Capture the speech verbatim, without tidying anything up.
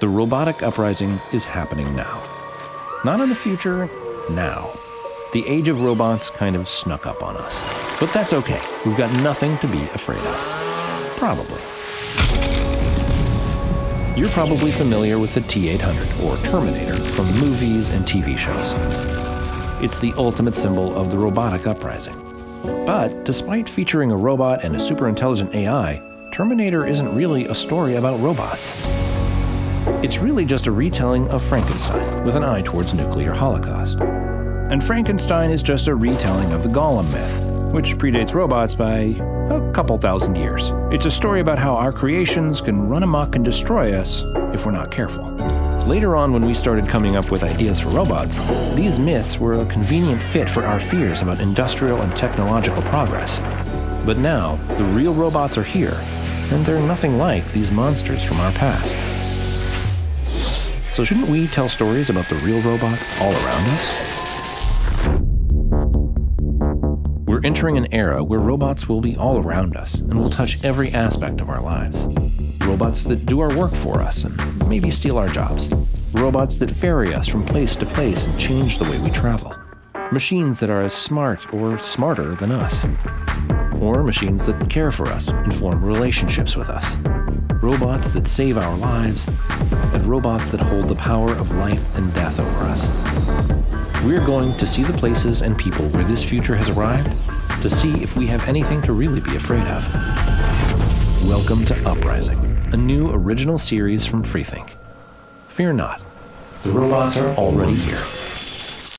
The robotic uprising is happening now. Not in the future, now. The age of robots kind of snuck up on us. But that's okay. We've got nothing to be afraid of. Probably. You're probably familiar with the T eight hundred, or Terminator, from movies and T V shows. It's the ultimate symbol of the robotic uprising. But despite featuring a robot and a super intelligent A I, Terminator isn't really a story about robots. It's really just a retelling of Frankenstein with an eye towards nuclear holocaust. And Frankenstein is just a retelling of the Golem myth, which predates robots by a couple thousand years. It's a story about how our creations can run amok and destroy us if we're not careful. Later on, when we started coming up with ideas for robots, these myths were a convenient fit for our fears about industrial and technological progress. But now, the real robots are here, and they're nothing like these monsters from our past. So shouldn't we tell stories about the real robots all around us? We're entering an era where robots will be all around us and will touch every aspect of our lives. Robots that do our work for us and maybe steal our jobs. Robots that ferry us from place to place and change the way we travel. Machines that are as smart or smarter than us. Or machines that care for us and form relationships with us. Robots that save our lives, and robots that hold the power of life and death over us. We're going to see the places and people where this future has arrived to see if we have anything to really be afraid of. Welcome to Uprising, a new original series from Freethink. Fear not, the robots are already here.